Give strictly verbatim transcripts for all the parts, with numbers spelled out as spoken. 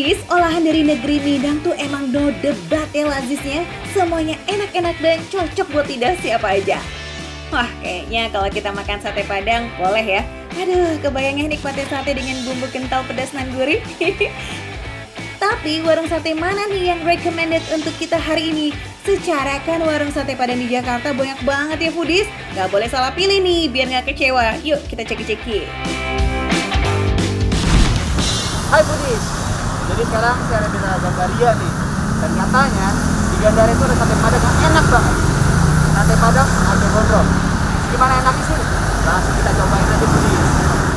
Foodies, olahan dari negeri Minang tuh emang no debat ya lazisnya. Semuanya enak-enak dan cocok buat lidah siapa aja. Wah, kayaknya kalau kita makan sate Padang boleh ya. Aduh, kebayangnya nikmatin sate dengan bumbu kental pedas nan gurih. Tapi warung sate mana nih yang recommended untuk kita hari ini? Secara kan warung sate Padang di Jakarta banyak banget ya Foodies. Gak boleh salah pilih nih biar gak kecewa. Yuk kita ceki-ceki. Hai Foodies, jadi sekarang saya ada di Gandaria nih. Dan katanya di Gandaria itu ada sate Padang yang enak banget. Sate Padang Ajo Gondrong. Gimana enaknya sih? Langsung kita cobain aja Foodies.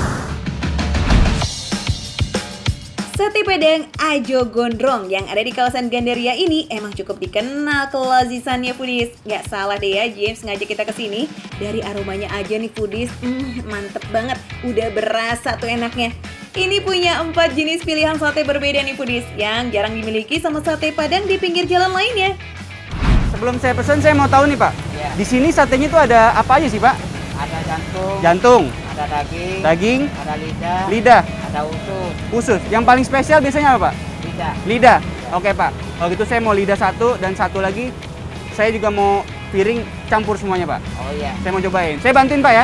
Sate Padang Ajo Gondrong yang ada di kawasan Gandaria ini emang cukup dikenal kelazisannya Foodies. Gak salah deh ya, James ngajak kita ke sini. Dari aromanya aja nih Foodies, hmm, mantep banget. Udah berasa tuh enaknya. Ini punya empat jenis pilihan sate berbeda nih Foodies yang jarang dimiliki sama sate Padang di pinggir jalan lainnya. Sebelum saya pesan, saya mau tahu nih Pak. Ya. Di sini satenya itu ada apa aja sih Pak? Ada jantung. Jantung. Ada daging. Daging. Ada lidah. Lidah. Ada usus. Usus. Yang paling spesial biasanya apa Pak? Lidah. Lidah. Ya. Oke Pak. Kalau gitu saya mau lidah satu dan satu lagi saya juga mau piring campur semuanya Pak. Oh iya. Saya mau cobain. Saya bantuin Pak ya.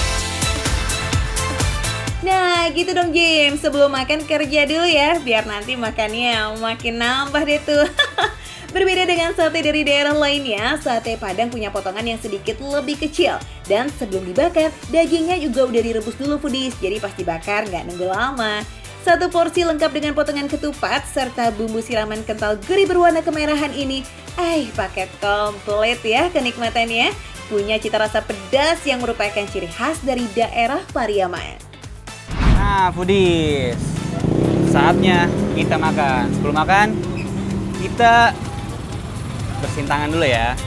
Nah gitu dong James, sebelum makan kerja dulu ya, biar nanti makannya makin nambah deh tuh. Berbeda dengan sate dari daerah lainnya, sate Padang punya potongan yang sedikit lebih kecil. Dan sebelum dibakar, dagingnya juga udah direbus dulu Foodies, jadi pas dibakar nggak nunggu lama. Satu porsi lengkap dengan potongan ketupat serta bumbu siraman kental gurih berwarna kemerahan ini. Eh, paket komplit ya kenikmatannya. Punya cita rasa pedas yang merupakan ciri khas dari daerah Pariaman. Nah Foodies, saatnya kita makan. Sebelum makan, kita bersihin tangan dulu ya.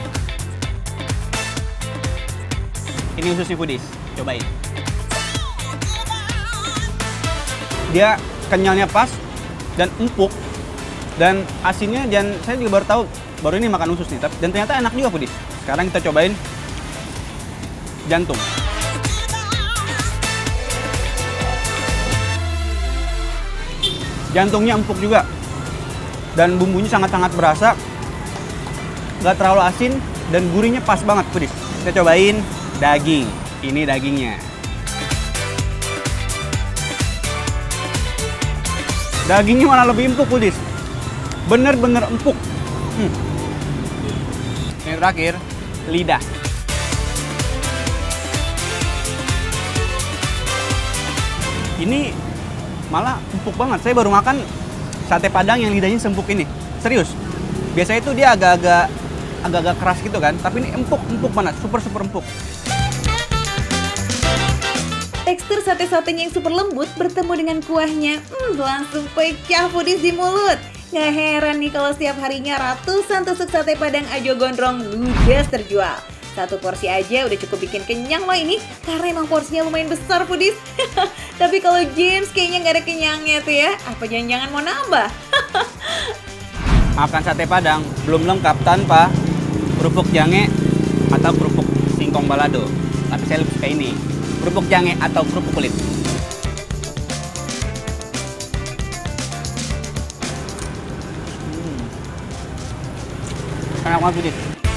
Ini ususnya Foodies, cobain. Dia kenyalnya pas dan empuk dan asinnya, dan saya juga baru tahu baru ini makan usus nih, dan ternyata enak juga Foodies. Sekarang kita cobain jantung. Jantungnya empuk juga dan bumbunya sangat-sangat berasa, nggak terlalu asin dan gurihnya pas banget Foodies. Kita cobain daging. Ini dagingnya. Dagingnya malah lebih empuk Foodies, bener-bener empuk. hmm. Yang terakhir lidah. Ini malah empuk banget. Saya baru makan sate Padang yang lidahnya sempuk ini. Serius. Biasanya itu dia agak-agak agak-agak keras gitu kan, tapi ini empuk, empuk banget, super-super empuk. Tekstur sate-satenya yang super lembut bertemu dengan kuahnya, hmm, langsung pecah Foodies di mulut. Gak heran nih kalau setiap harinya ratusan tusuk sate Padang Ajo Gondrong ludes terjual. Satu porsi aja udah cukup bikin kenyang loh ini, karena emang porsinya lumayan besar Foodies. Tapi kalau James kayaknya nggak ada kenyangnya tuh ya. Apa jangan-jangan mau nambah? Makan sate Padang belum lengkap tanpa kerupuk jange atau kerupuk singkong balado. Tapi saya lebih suka ini, kerupuk jange atau kerupuk kulit. Hmm. Enak banget Foodies.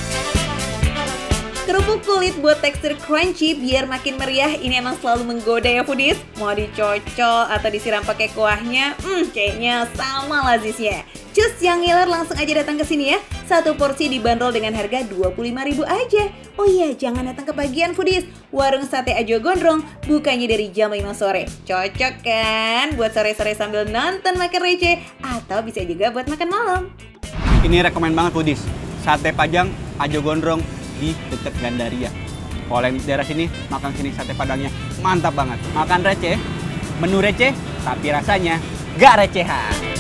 Kerupuk kulit buat tekstur crunchy biar makin meriah ini emang selalu menggoda ya Foodies. Mau dicocol atau disiram pakai kuahnya, hmm, kayaknya sama lazisnya. Cus yang ngiler langsung aja datang ke sini ya. Satu porsi dibanderol dengan harga dua puluh lima ribu aja. Oh iya, jangan datang ke pagian Foodies. Warung sate Ajo Gondrong bukanya dari jam lima sore. Cocok kan buat sore-sore sambil nonton makan receh, atau bisa juga buat makan malam. Ini rekomen banget Foodies. Sate Padang Ajo Gondrong di dekat Gandaria. Kalau yang daerah sini, makan sini sate Padangnya mantap banget. Makan receh, menu receh, tapi rasanya gak recehan.